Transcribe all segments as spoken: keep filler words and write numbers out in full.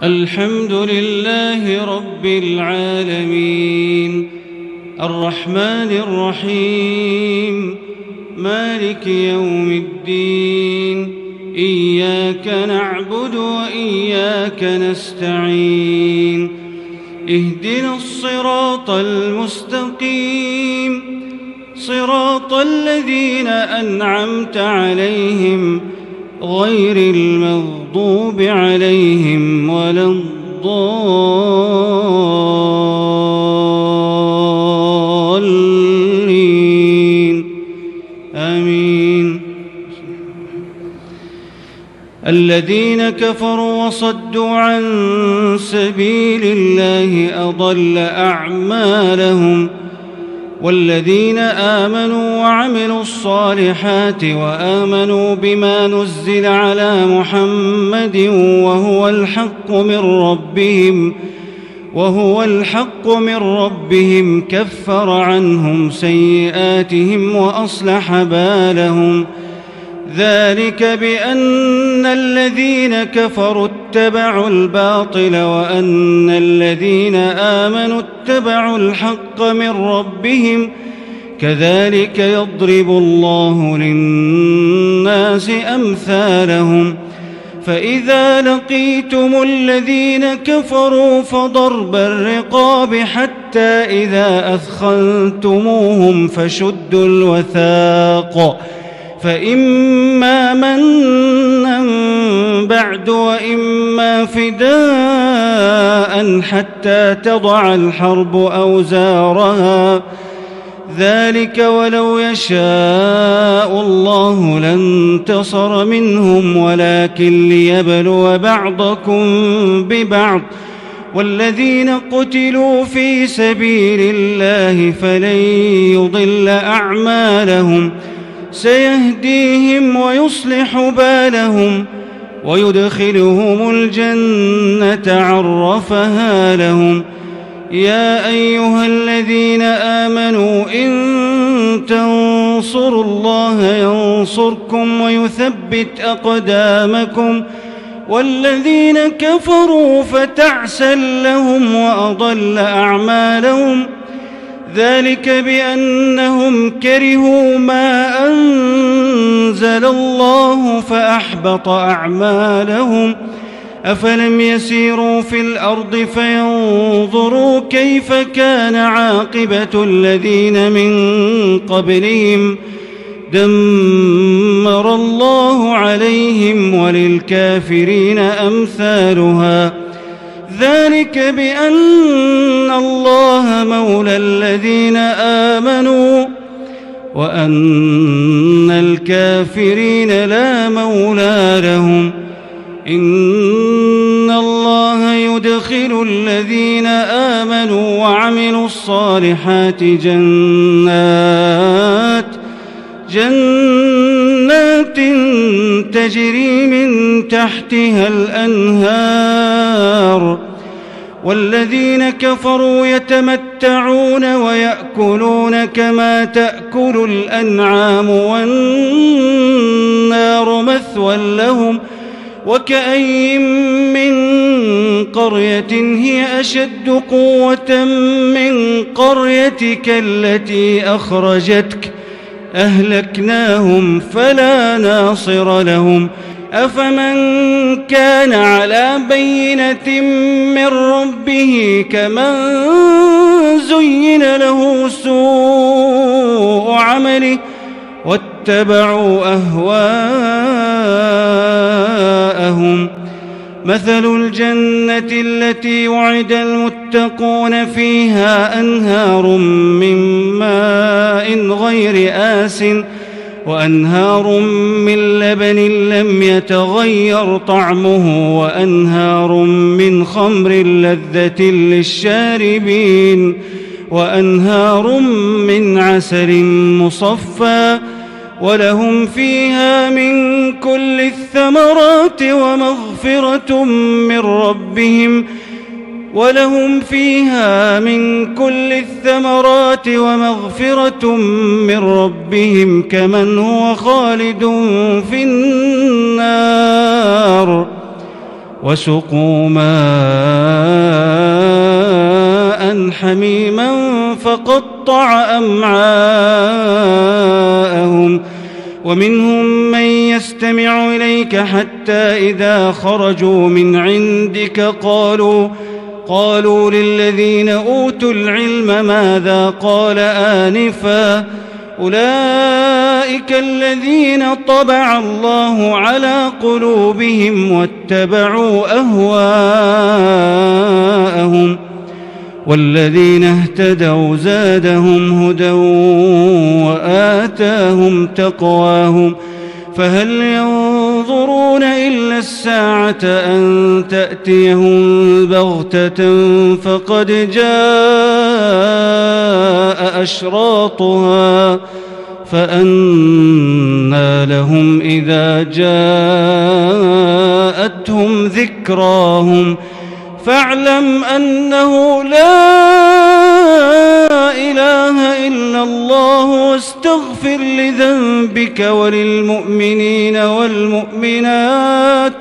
الحمد لله رب العالمين الرحمن الرحيم مالك يوم الدين إياك نعبد وإياك نستعين اهدنا الصراط المستقيم صراط الذين أنعمت عليهم غير المغضوب عليهم ولا الضالين آمين. الذين كفروا وصدوا عن سبيل الله أضل أعمالهم والذين آمنوا وعملوا الصالحات وآمنوا بما نزل على محمد وهو الحق من ربهم وهو الحق من ربهم كفر عنهم سيئاتهم وأصلح بالهم ذلك بأن الذين كفروا اتبعوا الباطل وأن الذين آمنوا اتبعوا الحق من ربهم كذلك يضرب الله للناس أمثالهم فإذا لقيتم الذين كفروا فضرب الرقاب حتى إذا أثخنتموهم فشدوا الوثاق فإما منا بعد وإما فداء حتى تضع الحرب أوزارها ذلك ولو يشاء الله لانتصر منهم ولكن ليبلو بعضكم ببعض والذين قتلوا في سبيل الله فلن يضل أعمالهم سيهديهم ويصلح بالهم ويدخلهم الجنة عرفها لهم يا أيها الذين آمنوا إن تنصروا الله ينصركم ويثبت أقدامكم والذين كفروا فتعسا لهم وأضل أعمالهم ذلك بأنهم كرهوا ما أنزل الله فأحبط أعمالهم أفلم يسيروا في الأرض فينظروا كيف كان عاقبة الذين من قبلهم دمر الله عليهم وللكافرين أمثالها ذلك بأن الله مولى الذين آمنوا وأن الكافرين لا مولى لهم إن الله يدخل الذين آمنوا وعملوا الصالحات جنات جنات تجري من تحتها الأنهار والذين كفروا يتمتعون ويأكلون كما تأكل الأنعام والنار مثوى لهم وكأي من قرية هي أشد قوة من قريتك التي أخرجتك أهلكناهم فلا ناصر لهم أفمن كان على بينة من ربه كمن زين له سوء عمله واتبعوا أهواءهم مثل الجنة التي وعد المتقون فيها أنهار من ماء غير آسٍ وأنهار من لبن لم يتغير طعمه وأنهار من خمر لذة للشاربين وأنهار من عسل مصفى ولهم فيها من كل الثمرات ومغفرة من ربهم ولهم فيها من كل الثمرات ومغفرة من ربهم كمن هو خالد في النار وسقوا ماء حميما فقطع أمعاءهم ومنهم من يستمع إليك حتى إذا خرجوا من عندك قالوا قالوا للذين أوتوا العلم ماذا قال آنفا أولئك الذين طبع الله على قلوبهم واتبعوا أهواءهم والذين اهتدوا زادهم هدى وآتاهم تقواهم فهل ينظرون إلا الساعة أن تأتيهم بغتة فقد جاء أشراطها فأنى لهم إذا جاءتهم ذكراهم فاعلم أنه لا إله إلا الله واستغفر لذنبك وللمؤمنين والمؤمنات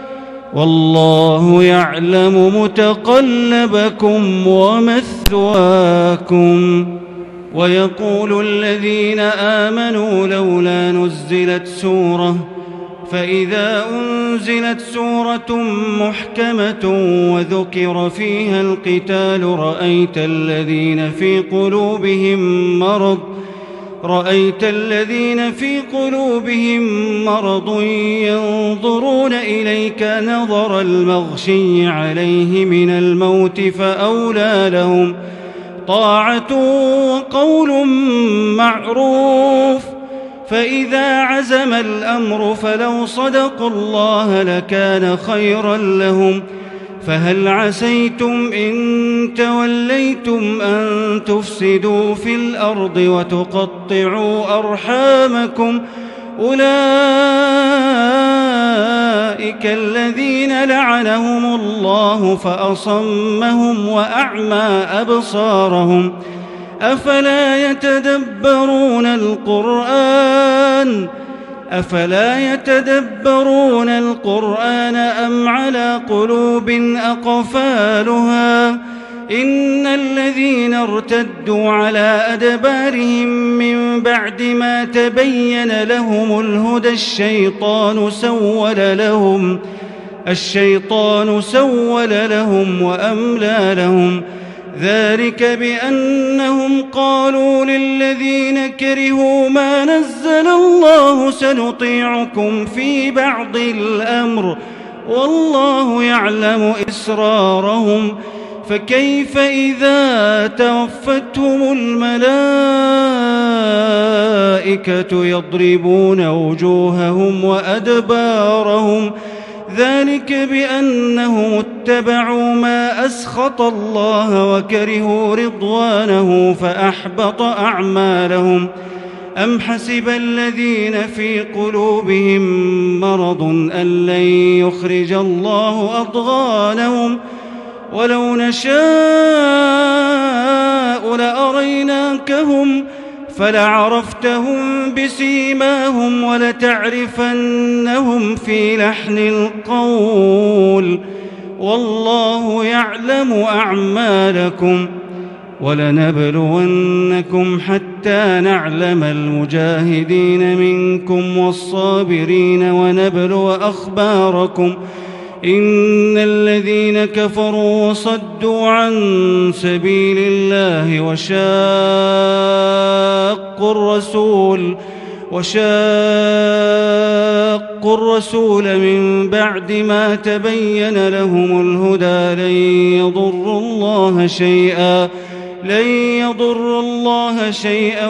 والله يعلم متقلبكم ومثواكم. ويقول الذين آمنوا لولا نزلت سورة فإذا أنزلت سورة محكمة وذكر فيها القتال رأيت الذين في قلوبهم مرض رأيت الذين في قلوبهم مرض ينظرون إليك نظر المغشي عليه من الموت فأولى لهم طاعة وقول معروف فإذا عزم الأمر فلو صدقوا الله لكان خيرا لهم فهل عسيتم إن توليتم أن تفسدوا في الأرض وتقطعوا أرحامكم أولئك الذين لعنهم الله فأصمهم وأعمى أبصارهم أفلا يتدبرون القرآن أفلا يتدبرون القرآن أم على قلوب أقفالها إن الذين ارتدوا على أدبارهم من بعد ما تبين لهم الهدى الشيطان سول لهم الشيطان سول لهم وأملى لهم ذلك بأنهم قالوا للذين كرهوا ما نزل الله سنطيعكم في بعض الأمر والله يعلم إسرارهم فكيف إذا توفتهم الملائكة يضربون وجوههم وأدبارهم ذلك بأنهم اتبعوا ما أسخط الله وكرهوا رضوانه فأحبط أعمالهم أم حسب الذين في قلوبهم مرض أن لن يخرج الله أضغانهم ولو نشاء لأريناكهم فلعرفتهم بسيماهم ولتعرفنهم في لحن القول والله يعلم أعمالكم ولنبلونكم حتى نعلم المجاهدين منكم والصابرين ونبلو أخباركم إن الذين كفروا وصدوا عن سبيل الله وشاقوا الرسول وشاقوا الرسول من بعد ما تبين لهم الهدى لن يضروا الله شيئا لن يضروا الله شيئا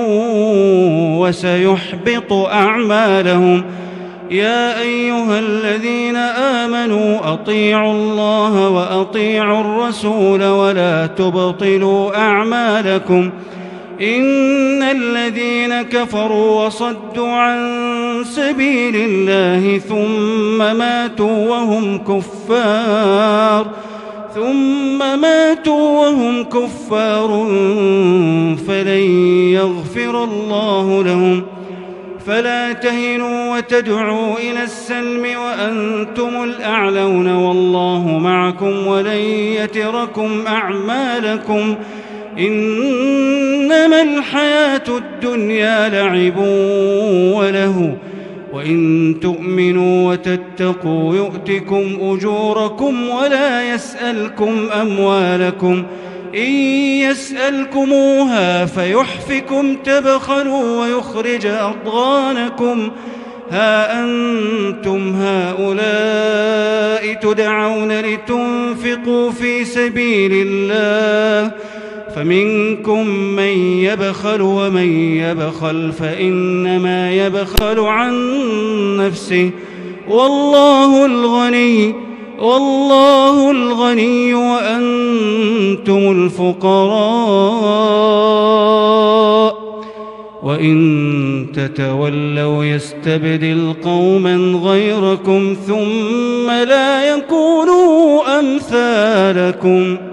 وسيحبط أعمالهم يا أيها الذين آمنوا أطيعوا الله وأطيعوا الرسول ولا تبطلوا أعمالكم إن الذين كفروا وصدوا عن سبيل الله ثم ماتوا وهم كفار ثم ماتوا وهم كفار فلن يغفر الله لهم فلا تهنوا وتدعوا إلى السلم وأنتم الأعلون والله معكم ولن يتركم أعمالكم إنما الحياة الدنيا لعب وله وإن تؤمنوا وتتقوا يؤتكم أجوركم ولا يسألكم أموالكم إن يسألكموها فيحفكم تبخلوا ويخرج أضغانكم ها أنتم هؤلاء تدعون لتنفقوا في سبيل الله فمنكم من يبخل ومن يبخل فإنما يبخل عن نفسه والله الغني والله الغني وأنتم الفقراء وإن تتولوا يستبدل قوما غيركم ثم لا يكونوا أمثالكم